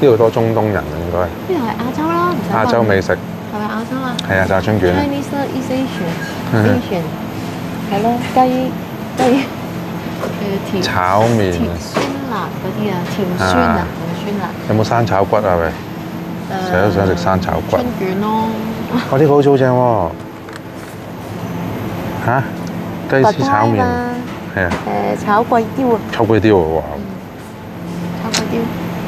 度多中東人啊，應該。 呢度係亞洲啦，唔使亞洲美食係咪亞洲啊？ 係啊，炸春卷。 Chinese 啦，East Asian 係咯，雞甜炒麵。 甜酸辣嗰啲啊，甜酸啊，唔酸辣。 有冇生炒骨啊？喂，成日都想食生炒骨。 春卷咯。 哇！呢個好似好正喎。嚇？雞絲炒麵。係啊。 炒貴刁啊！ 炒貴刁喎！ 炒貴刁。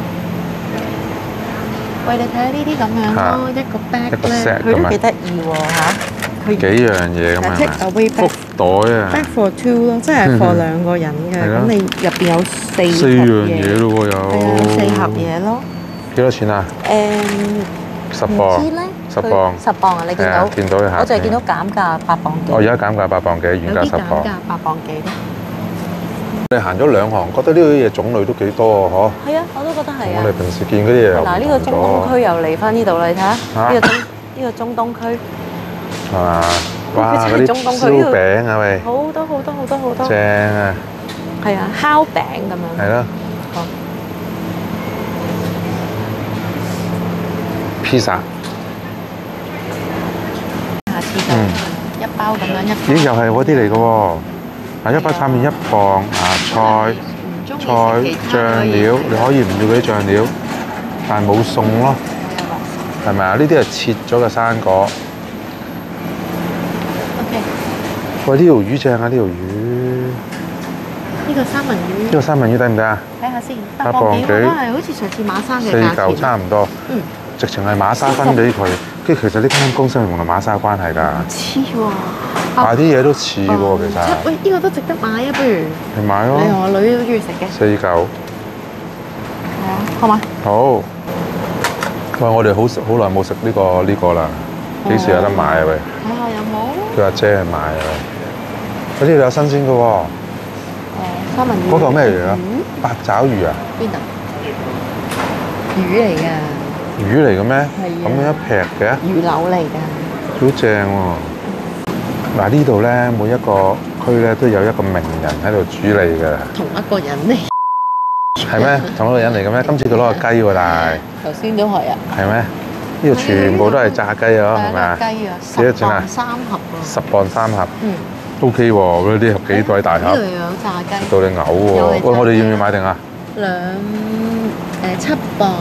喂，你睇下呢啲咁樣咯，一個 bag 咧，佢都幾得意喎嚇。佢幾樣嘢咁樣。福袋啊。 bag for two 咯，即係 for 兩個人嘅。咁你入邊有四樣嘢咯喎，有。 係啊，4盒嘢咯。 幾多錢啊？10磅。10磅。 10磅啊！你見到？ 見到嘅嚇。 我就係見到減價8磅幾。 哦，而家減價8磅幾，原價10磅。 有啲減價8磅幾咯。 你行咗2行，覺得呢啲嘢種類都幾多啊？嗬。 係啊，我都覺得係啊。 我哋平時見嗰啲嘢又唔同咗。 嗱，呢個中東區又嚟翻呢度啦，你睇下，呢個中東區。 係嘛？哇！嗰啲燒餅啊喂。 好多。 正啊！ 係啊，烤餅咁樣。 係咯。披薩。 下次就一包咁樣一。 咦？又係嗰啲嚟嘅喎。嗱，一包炒麵1磅，菜醬料，你可以唔要嗰啲醬料，但係冇餸咯，係咪啊？呢啲係切咗嘅生果。 OK。 喂，呢條魚正啊！呢條魚。 呢個三文魚。 呢個三文魚抵唔抵啊？ 睇下先，8磅幾都係好似上次馬生嘅價錢。 4嚿差唔多。直情係馬莎分俾佢，跟住其實呢間公司係同馬莎關係㗎。 黐喎。 買啲嘢都似喎，其實。 喂，呢個都值得買啊，不如。 你買咯。 你同我女都中意食嘅。 4嚿。 係啊，好嘛？ 好。喂，我哋好耐冇食呢個啦，幾時有得買啊？喂。 睇下有冇。 叫阿姐去買啊！喂，呢度有新鮮嘅喎。 三文魚。 嗰個咩嚟㗎？八爪魚啊？ 邊度？魚嚟㗎。 魚嚟嘅咩？ 係啊。 咁樣一劈嘅？ 魚柳嚟㗎。 好正喎！嗱，呢度咧，每一個區咧都有一個名人喺度主理嘅。 同一個人嚟。 係咩？同一個人嚟嘅咩？今次佢攞個雞喎，但係。 頭先都係啊。 係咩？呢度全部都係炸雞啊，係咪啊？ 雞啊幾多錢啊 ？10磅3盒喎。 10磅3盒。OK 喎，嗰啲幾鬼大盒。 呢度有炸雞。 到你嘔喎！喂，我哋要唔要買定啊 ？7磅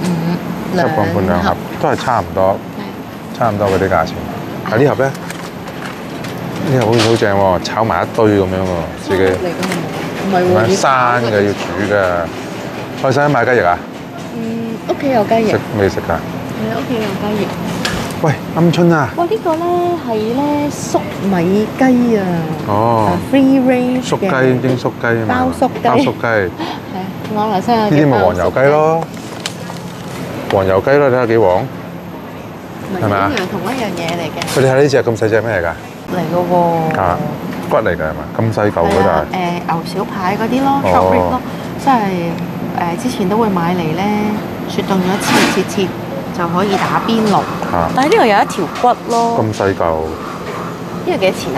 5。 7磅半2盒，都係差唔多。差唔多嗰啲價錢。嗱呢盒咧？呢個好似好正喎，炒埋一堆咁樣喎，自己。 唔係喎， 生嘅要煮嘅。我哋使唔使買雞翼啊？ 屋企有雞翼。 未食㗎？ 係啊，屋企有雞翼。 喂，鵪鶉啊！ 哇，呢個咧係咧粟米雞啊。 哦。 Free range 粟雞英粟雞啊嘛。 包粟雞。 包粟雞。 係啊，馬來西亞嘅。 呢啲咪黃油雞咯。黃油雞咯，睇下幾黃。係咪啊？ 同一樣嘢嚟嘅。 你睇呢隻咁細隻咩嚟㗎？ 嚟嘅喎。 啊，骨嚟㗎係嘛？咁細嚿嗰就係。 牛小排嗰啲咯 ，short rib 咯，即係之前都會買嚟咧，雪凍咗切就可以打邊爐。但係呢度有一條骨咯。 咁細嚿。 呢個幾多錢啊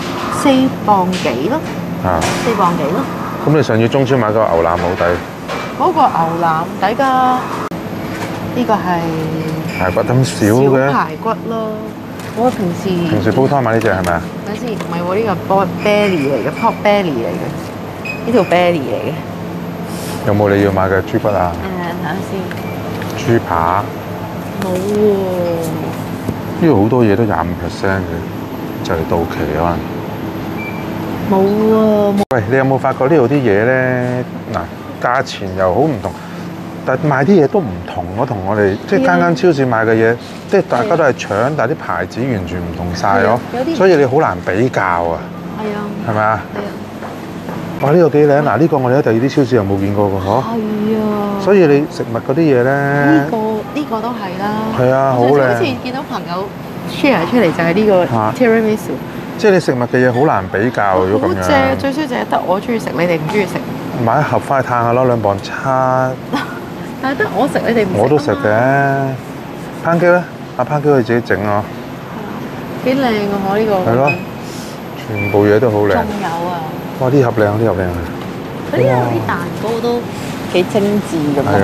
？4磅幾咯。4磅幾咯。 咁你上次中超買個牛腩好抵。 嗰個牛腩抵㗎。呢個係。 排骨咁少嘅。 小排骨咯。我平時煲湯買呢隻係咪啊？ 等先，唔係喎，呢個 belly 嚟嘅 pork belly 嚟嘅，呢條 belly 嚟嘅。 有冇你要買嘅豬骨啊？ 睇下先。 豬扒。 冇喎。 呢度好多嘢都25%嘅，就嚟到期可能。 冇喎。 喂，你有冇發覺呢度啲嘢咧？嗱，價錢又好唔同。但賣啲嘢都唔同咯，同我哋即係間超市買嘅嘢，即係大家都係搶，但係啲牌子完全唔同晒咯，所以你好難比較啊。係啊。係咪啊？係啊。哇！呢個幾靚，嗱呢個我哋喺第二啲超市又冇見過㗎，嗬。係啊。所以你食物嗰啲嘢咧，呢個都係啦。 係啊，好靚。 好似見到朋友 share 出嚟就係呢個 tiramisu。 即係你食物嘅嘢好難比較，如果咁樣。 好正，最衰就係得我中意食，你哋唔中意食。 買一盒翻去嘆下咯，2磅7。 但係得我食，你哋唔食。 我都食嘅。烹雞咧，烹雞可以自己整啊。 幾靚啊！我呢個。係咯。 全部嘢都好靚。 仲有啊！ 哇！呢盒靚，呢盒靚啊！ 嗰啲有啲蛋糕都幾精緻咁。係啊。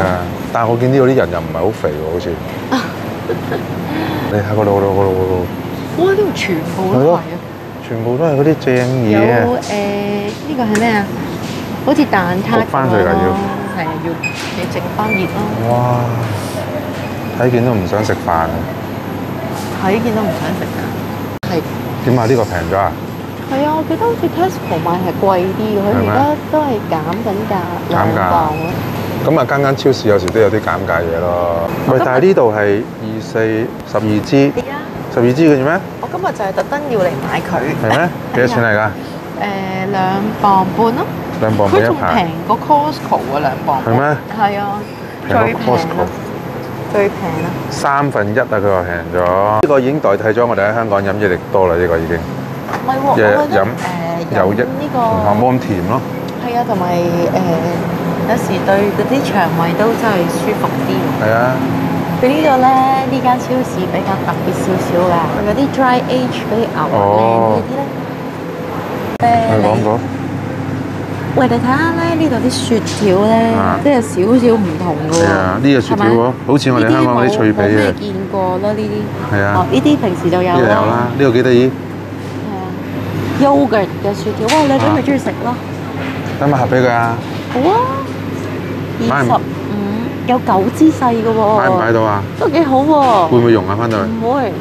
但係我見呢度啲人又唔係好肥喎，好似。你睇嗰度。 哇！呢度全部都係啊， 全部都係嗰啲正嘢啊！ 有呢個係咩啊？好似蛋撻焗返佢㗎要係啊，要你整翻熱咯。 哇！睇見都唔想食飯啊！ 睇見都唔想食㗎。係點啊？呢個平咗啊？ 係啊，我記得好似 Tesco 買係貴啲嘅，佢而家都係減緊價2磅咯。 咁啊，間超市有時都有啲減價嘢咯。喂，但係呢度係12支， 係啊 12支嘅啫咩？ 我今日就係特登要嚟買佢。 係咩？幾多錢嚟㗎 ？2磅半咯。 2磅半一排。 佢仲平過 Costco 啊，2磅。 係咩？ 係啊，最平啊！最平啦 1/3啊！佢話平咗。呢個已經代替咗我哋喺香港飲益力多啦，呢個已經。 唔係喎，我覺得有益呢個冇咁甜咯。 係啊，同埋有時對嗰啲腸胃都真係舒服啲。 係啊。 佢呢度咧，呢間超市比較特別少少㗎，佢嗰啲 dry age 嗰啲牛靚啲咧。 你講過。 喂，你睇下咧，呢度啲雪條咧，即係少少唔同㗎喎。 係啊，呢個雪條喎，好似我哋香港嗰啲脆皮嘅。 冇咩見過咯，呢啲。係啊。 哦，呢啲平時就有啦。 呢度有啦，呢個幾得意。 係啊 ，yogurt 嘅雪條，哇！你都咪中意食咯。 等埋盒俾佢啊！ 好啊，25有9支細嘅喎。 買唔買到啊？ 都幾好喎。 會唔會溶啊？翻到去？ 唔會。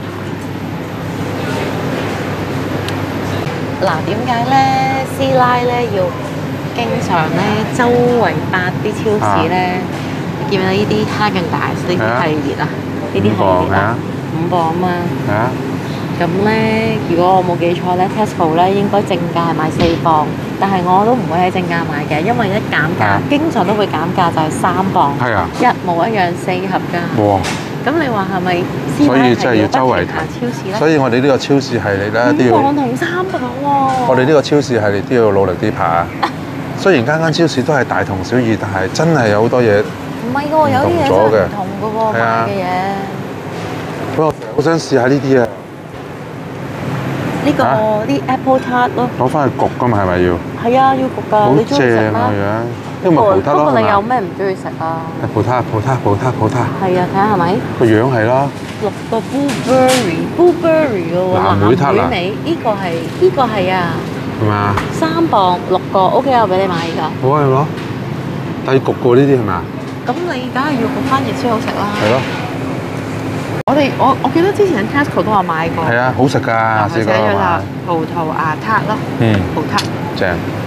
嗱，點解咧？師奶咧要經常咧周圍八啲超市咧，你見唔見到呢啲哈根達斯呢啲系列啊？呢啲系列啊，5磅啊嘛。 係啊。 咁咧，如果我冇記錯咧 ，Tesco 咧應該正價係賣4磅，但係我都唔會喺正價買嘅，因為一減價，經常都會減價，就係3磅， 係啊， 一模一樣4盒㗎。哇！咁你話係咪？ 所以真係要周圍行超市咧。 所以我哋呢個超市系列咧都要。 5磅同3磅喎。 我哋呢個超市系列都要努力啲爬。雖然間超市都係大同小異，但係真係有好多嘢唔係喎，有啲嘢真係唔同嘅喎，買嘅嘢。 不過我想試下呢啲啊。 呢個啲 apple tart 咯。 攞翻去焗㗎嘛，係咪要？ 係啊，要焗㗎。你中意食咩？ 好正啊！因為葡撻咯。 不過你有咩唔中意食啊？ 葡撻。 係啊，睇下係咪？ 個樣係啦。 6個 blueberry 嘅喎，藍莓味。呢個係啊。 係咪啊 ？3磅6個 ，OK 我俾你買依個。 好啊，係咯。但係焗過呢啲係咪啊？ 咁你梗係要焗翻熱先好食啦。 係咯。 我記得之前 Tesco 都有買過。 係啊，好食㗎，試過係嘛？葡萄牙撻咯。葡撻。正。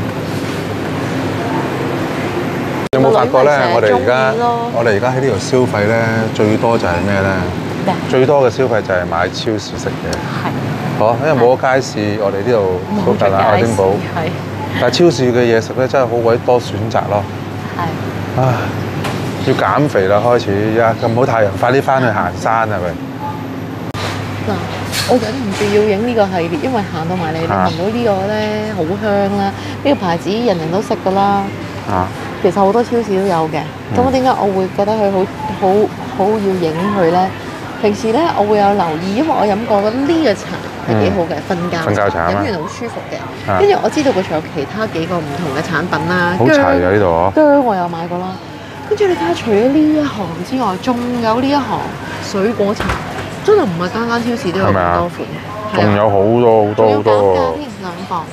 有冇發覺咧？我哋而家喺呢度消費咧，最多就係咩咧？最多嘅消費就係買超市食嘢。係。好，因為冇咗街市，我哋呢度附近愛丁堡。係。但係超市嘅嘢食咧，真係好鬼多選擇咯。係。唉。要減肥啦，開始呀！咁好太陽，快啲翻去行山啊！喂， 嗱，我忍唔住要影呢個系列，因為行到埋嚟，你聞到呢個咧好香啦。呢個牌子人人都識噶啦。其實好多超市都有嘅。咁點解我會覺得佢好要影佢咧？平時咧我會有留意，因為我飲過呢個茶係幾好嘅，瞓覺茶，飲完好舒服嘅。跟住我知道佢仲有其他幾個唔同嘅產品啦。 好齊啊！呢度嗬。 薑我有買過啦。跟住你睇下，除咗呢一行之外，仲有呢一行水果茶，真係唔係間超市都有咁多款。 仲有好多好多好多喎。 2磅。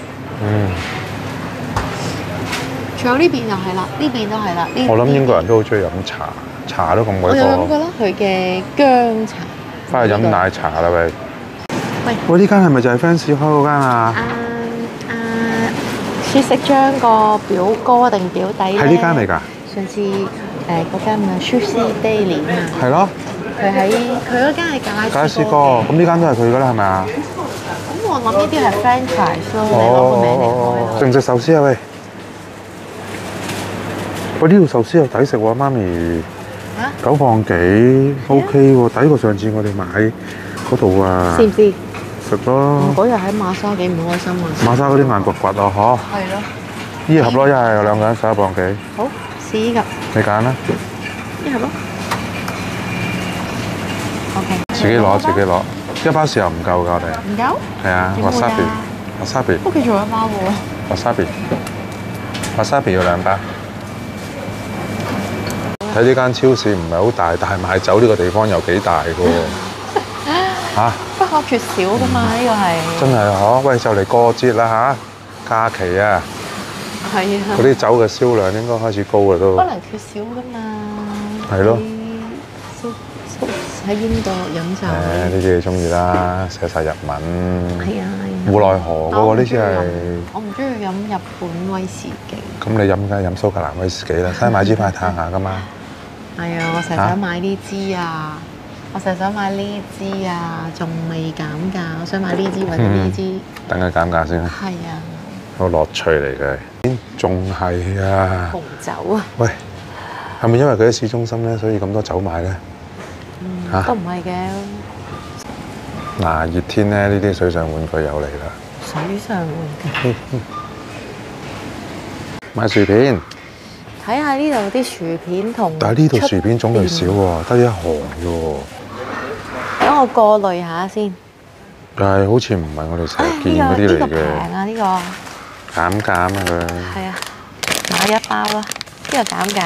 仲有呢邊又係啦，呢邊都係啦。 我諗英國人都好中意飲茶，茶都咁鬼多。 我有飲過啦，佢嘅薑茶。 翻去飲奶茶啦喂。喂，呢間係咪就係 Fans 開嗰間啊？ 雪色張個表哥定表弟咧？ 係呢間嚟㗎。 上次嗰間啊 Sushi Daily 啊， 係咯， 佢嗰間係格拉斯哥，咁呢間都係佢㗎啦，係咪啊？ 咁我諗呢啲係 franchise 咯，你攞個名嚟開。 食唔食壽司啊？喂，呢度壽司又抵食喎，媽咪。9磅幾 ，OK 喎，抵過上次我哋買嗰度啊。試唔試？食咯。 嗰日喺馬莎幾唔開心啊！ 馬莎嗰啲硬骨骨啊，嗬。 係咯。 呢盒咯，一係有2個人11磅幾。 好。試呢個， 你揀啦。 一盒咯。OK。 自己攞，一包豉油唔夠㗎，我哋。 唔夠？ 係啊 ，wasabi。 屋企仲有一包喎。 wasabi 要2包。 睇呢間超市唔係好大，但係賣酒呢個地方有幾大嘅喎。嚇！ 不可缺少㗎嘛，呢個係。真係嗬，喂，就嚟過節啦嚇，假期啊！ 係啊！ 嗰啲酒嘅銷量應該開始高啦都。 不能缺少㗎嘛。 係咯。 喺英國飲酒。 呢啲你中意啦，寫晒日文。 係啊。 湖內河嗰個呢支係。 我唔中意飲日本威士忌。 咁你飲梗係飲蘇格蘭威士忌啦，使買支翻去嘆下㗎嘛。 係啊，我成日想買呢支啊，我成日想買呢支啊，仲未減價，我想買呢支或者呢支。 等佢減價先。係啊。 個樂趣嚟嘅。仲係啊。 紅酒啊。 喂，係咪因為佢喺市中心咧，所以咁多酒賣咧？ 都唔係嘅。 嗱，熱天咧，呢啲水上玩具又嚟啦。 水上玩具。 買薯片。 睇下呢度啲薯片同。 但係呢度薯片種類少喎，得一行啫喎。 等我過濾下先。 但係好似唔係我哋成日見嗰啲嚟嘅。呢個平啊，呢個。 減價啊嘛佢。 係啊，買一包啦，呢個減價。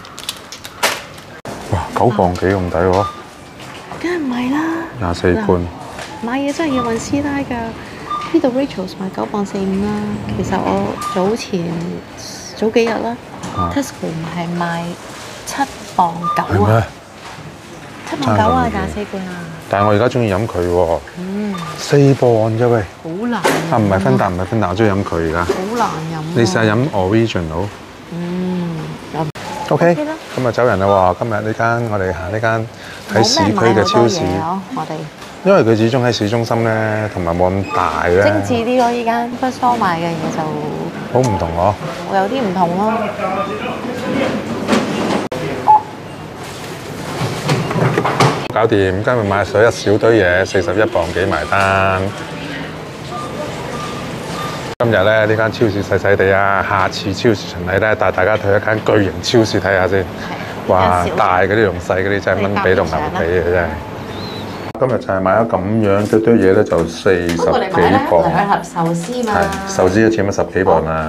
哇，9磅幾咁抵喎！ 梗係唔係啦。 24罐。 買嘢真係要問師奶㗎。呢度 Rachel's 賣9磅45啦。其實我早幾日啦 ，Tesco 唔係賣7磅9啊。7磅9啊，24罐啊。 但係我而家中意飲佢喎。4磅啫喂。 好難。 啊，唔係芬達，唔係芬達，我中意飲佢而家。 好難飲。 你試下飲 original。OK，今日走人啦喎！今日呢間我哋行呢間喺市區嘅超市， 我哋因為佢始終喺市中心咧，同埋冇咁大咧。 精緻啲咯，依間不疏賣嘅嘢就好唔同咯。 會有啲唔同咯。 搞掂，今日買咗一小堆嘢，41磅幾埋單。今日咧呢間超市細細地啊，下次超市巡禮咧帶大家去一間巨型超市睇下先。哇！大嗰啲同細嗰啲真係蚊比同牛比嘅真係。今日就係買咗咁樣一堆嘢咧，就40幾磅。 兩盒壽司嘛。 係壽司一次乜10幾磅啊！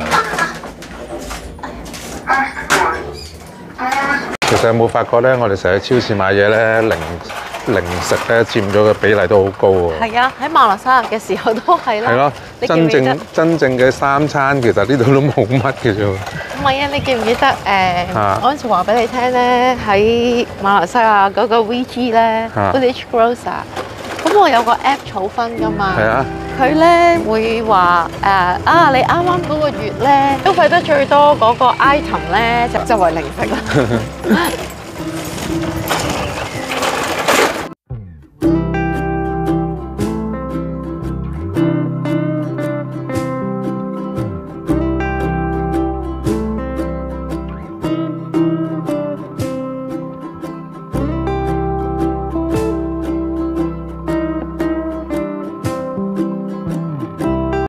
其實有冇發覺咧？我哋成日去超市買嘢咧，零食咧佔咗嘅比例都好高喎。係啊，喺馬來西亞嘅時候都係啦。 係咯，真正嘅3餐其實呢度都冇乜嘅啫。 唔係啊，你記唔記得我嗰陣時話俾你聽咧，喺馬來西亞嗰個 VG 咧 Village Grocer， 咁我有個 app 儲分㗎嘛。係啊。佢咧會話你啱啱嗰個月咧消費得最多嗰個 item 咧就為零食啦。